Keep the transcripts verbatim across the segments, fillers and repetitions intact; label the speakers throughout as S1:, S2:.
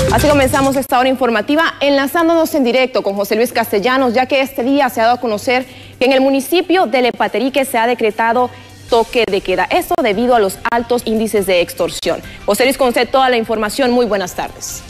S1: Así comenzamos esta hora informativa enlazándonos en directo con José Luis Castellanos, ya que este día se ha dado a conocer que en el municipio de Lepatérique se ha decretado toque de queda. Esto debido a los altos índices de extorsión. José Luis, con usted toda la información. Muy buenas tardes.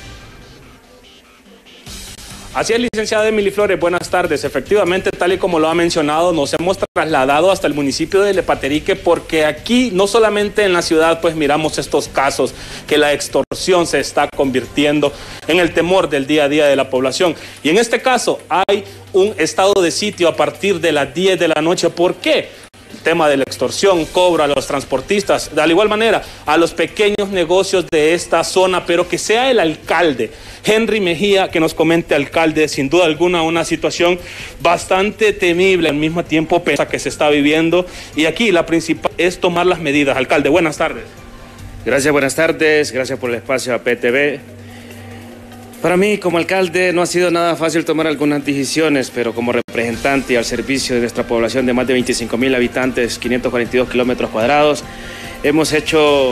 S2: Así es, licenciada Emily Flores, buenas tardes. Efectivamente, tal y como lo ha mencionado, nos hemos trasladado hasta el municipio de Lepatérique porque aquí, no solamente en la ciudad, pues miramos estos casos que la extorsión se está convirtiendo en el temor del día a día de la población. Y en este caso hay un estado de sitio a partir de las diez de la noche. ¿Por qué? El tema de la extorsión, cobro a los transportistas, de igual manera a los pequeños negocios de esta zona, pero que sea el alcalde, Henry Mejía, que nos comente, alcalde, sin duda alguna una situación bastante temible, al mismo tiempo pesa que se está viviendo, y aquí la principal es tomar las medidas. Alcalde, buenas tardes.
S3: Gracias, buenas tardes, gracias por el espacio a P T V. Para mí, como alcalde, no ha sido nada fácil tomar algunas decisiones, pero como representante y al servicio de nuestra población de más de veinticinco mil habitantes, quinientos cuarenta y dos kilómetros cuadrados, hemos hecho,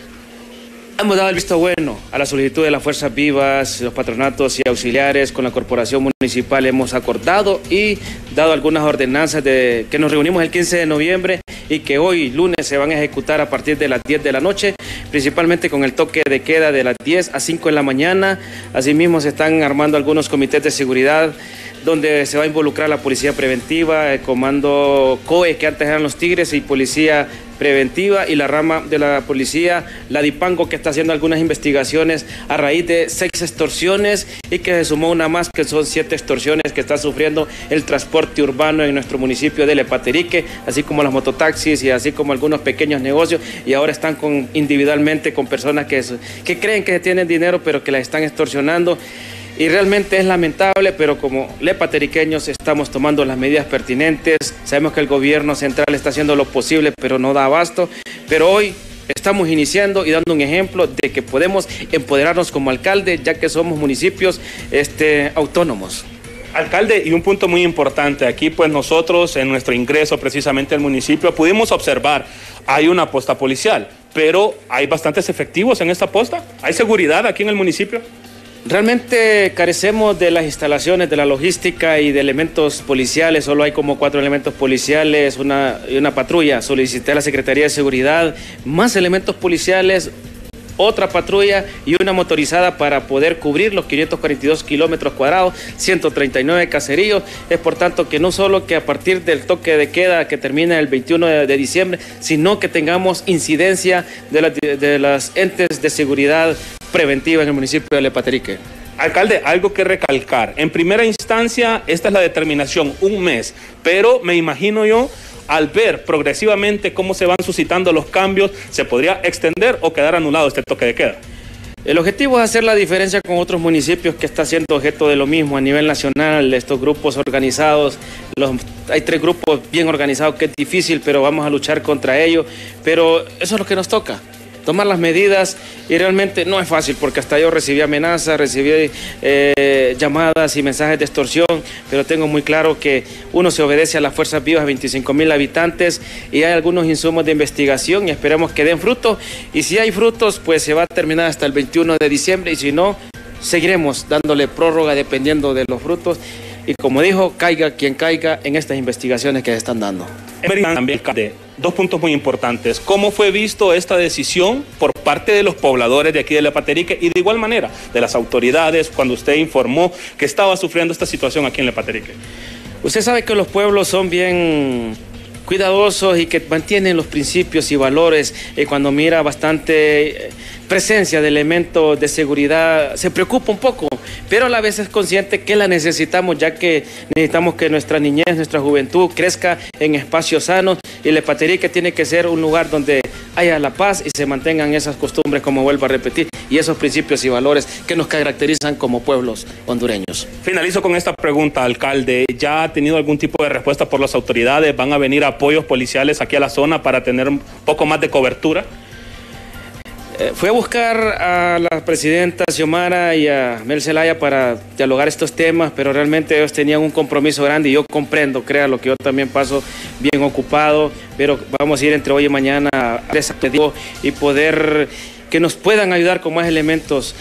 S3: hemos dado el visto bueno a la solicitud de las fuerzas vivas, los patronatos y auxiliares. Con la corporación municipal hemos acordado y dado algunas ordenanzas de que nos reunimos el quince de noviembre y que hoy, lunes, se van a ejecutar a partir de las diez de la noche, principalmente con el toque de queda de las diez a cinco de la mañana. Asimismo, se están armando algunos comités de seguridad donde se va a involucrar la policía preventiva, el comando C O E, que antes eran los Tigres, y policía preventiva, y la rama de la policía, la Dipango, que está haciendo algunas investigaciones a raíz de seis extorsiones y que se sumó una más, que son siete extorsiones que está sufriendo el transporte urbano en nuestro municipio de Lepatérique, así como los mototaxis y así como algunos pequeños negocios, y ahora están con, individualmente con personas que, que creen que tienen dinero pero que las están extorsionando. Y realmente es lamentable, pero como lepatériqueños estamos tomando las medidas pertinentes. Sabemos que el gobierno central está haciendo lo posible, pero no da abasto. Pero hoy estamos iniciando y dando un ejemplo de que podemos empoderarnos como alcalde, ya que somos municipios este, autónomos.
S2: Alcalde, y un punto muy importante, aquí pues nosotros en nuestro ingreso precisamente al municipio pudimos observar, hay una posta policial, pero hay bastantes efectivos en esta posta. ¿Hay seguridad aquí en el municipio?
S3: Realmente carecemos de las instalaciones, de la logística y de elementos policiales. Solo hay como cuatro elementos policiales una, y una patrulla. Solicité a la Secretaría de Seguridad más elementos policiales, otra patrulla y una motorizada para poder cubrir los quinientos cuarenta y dos kilómetros cuadrados, ciento treinta y nueve caseríos. Es por tanto que no solo que a partir del toque de queda que termina el veintiuno de diciembre, sino que tengamos incidencia de, la, de las entes de seguridad preventiva en el municipio de Lepatérique.
S2: Alcalde, algo que recalcar. En primera instancia, esta es la determinación, un mes, pero me imagino yo, al ver progresivamente cómo se van suscitando los cambios, ¿se podría extender o quedar anulado este toque de queda?
S3: El objetivo es hacer la diferencia con otros municipios que está siendo objeto de lo mismo a nivel nacional. Estos grupos organizados, los, hay tres grupos bien organizados que es difícil, pero vamos a luchar contra ellos. Pero eso es lo que nos toca, tomar las medidas, y realmente no es fácil porque hasta yo recibí amenazas, recibí eh, llamadas y mensajes de extorsión, pero tengo muy claro que uno se obedece a las fuerzas vivas, veinticinco mil habitantes, y hay algunos insumos de investigación y esperemos que den frutos, y si hay frutos pues se va a terminar hasta el veintiuno de diciembre, y si no, seguiremos dándole prórroga dependiendo de los frutos, y como dijo, caiga quien caiga en estas investigaciones que se están dando.
S2: También, dos puntos muy importantes. ¿Cómo fue visto esta decisión por parte de los pobladores de aquí de Lepatérique y de igual manera de las autoridades cuando usted informó que estaba sufriendo esta situación aquí en Lepatérique?
S3: Usted sabe que los pueblos son bien cuidadosos y que mantienen los principios y valores, y cuando mira bastante presencia de elementos de seguridad se preocupa un poco, pero a la vez es consciente que la necesitamos, ya que necesitamos que nuestra niñez, nuestra juventud crezca en espacios sanos, y Lepatérique tiene que ser un lugar donde haya la paz y se mantengan esas costumbres, como vuelvo a repetir, y esos principios y valores que nos caracterizan como pueblos hondureños.
S2: Finalizo con esta pregunta, alcalde. ¿Ya ha tenido algún tipo de respuesta por las autoridades? ¿Van a venir apoyos policiales aquí a la zona para tener un poco más de cobertura?
S3: Eh, fui a buscar a la presidenta Xiomara y a Mel Zelaya para dialogar estos temas, pero realmente ellos tenían un compromiso grande y yo comprendo, créalo, que yo también paso bien ocupado, pero vamos a ir entre hoy y mañana a ese pedido y poder que nos puedan ayudar con más elementos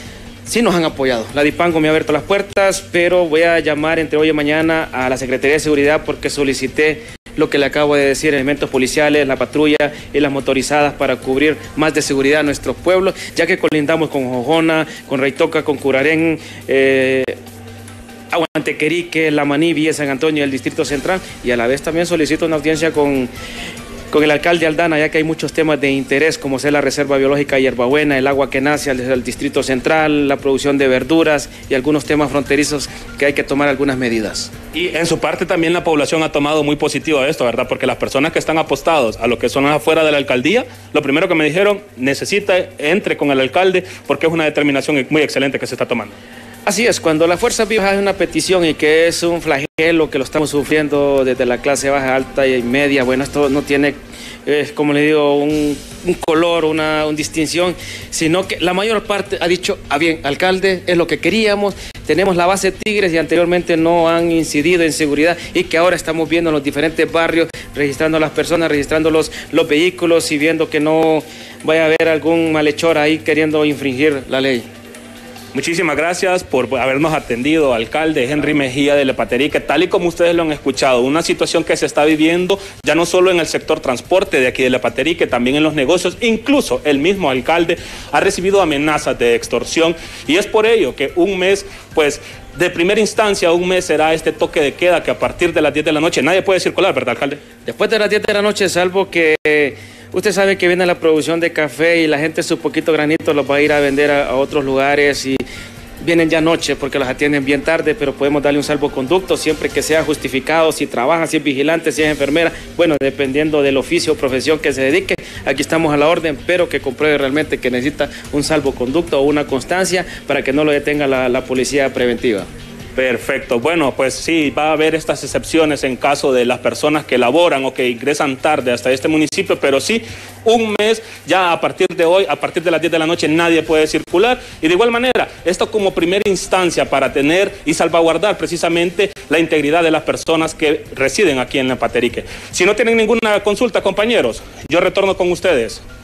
S3: sí nos han apoyado. La Dipango me ha abierto las puertas, pero voy a llamar entre hoy y mañana a la Secretaría de Seguridad porque solicité lo que le acabo de decir, elementos policiales, la patrulla y las motorizadas para cubrir más de seguridad a nuestros pueblos, ya que colindamos con Jojona, con Reitoca, con Curarén, eh, Aguantequerique, La Maní, Villa San Antonio y el Distrito Central, y a la vez también solicito una audiencia con, con el alcalde Aldana, ya que hay muchos temas de interés, como ser la Reserva Biológica Hierbabuena, el agua que nace desde el Distrito Central, la producción de verduras y algunos temas fronterizos que hay que tomar algunas medidas.
S2: Y en su parte también la población ha tomado muy positivo esto, ¿verdad? Porque las personas que están apostados a lo que son afuera de la alcaldía, lo primero que me dijeron, necesita, entre con el alcalde, porque es una determinación muy excelente que se está tomando.
S3: Así es, cuando la Fuerza Viva hace una petición y que es un flagelo que lo estamos sufriendo desde la clase baja, alta y media, bueno, esto no tiene, eh, como le digo, un, un color, una, una distinción, sino que la mayor parte ha dicho, ah bien, alcalde, es lo que queríamos, tenemos la base Tigres y anteriormente no han incidido en seguridad y que ahora estamos viendo en los diferentes barrios, registrando a las personas, registrando los, los vehículos y viendo que no vaya a haber algún malhechor ahí queriendo infringir la ley.
S2: Muchísimas gracias por habernos atendido, alcalde Henry Mejía de Lepaterique, tal y como ustedes lo han escuchado, una situación que se está viviendo ya no solo en el sector transporte de aquí de Lepaterique, también en los negocios, incluso el mismo alcalde ha recibido amenazas de extorsión y es por ello que un mes, pues, de primera instancia, un mes será este toque de queda que a partir de las diez de la noche nadie puede circular, ¿verdad, alcalde?
S3: Después de las diez de la noche, salvo que usted sabe que viene la producción de café y la gente su poquito granito los va a ir a vender a, a otros lugares y vienen ya noche porque los atienden bien tarde, pero podemos darle un salvoconducto siempre que sea justificado, si trabaja, si es vigilante, si es enfermera, bueno, dependiendo del oficio o profesión que se dedique, aquí estamos a la orden, pero que compruebe realmente que necesita un salvoconducto o una constancia para que no lo detenga la, la policía preventiva.
S2: Perfecto. Bueno, pues sí, va a haber estas excepciones en caso de las personas que laboran o que ingresan tarde hasta este municipio, pero sí, un mes ya a partir de hoy, a partir de las diez de la noche, nadie puede circular. Y de igual manera, esto como primera instancia para tener y salvaguardar precisamente la integridad de las personas que residen aquí en Lepaterique. Si no tienen ninguna consulta, compañeros, yo retorno con ustedes.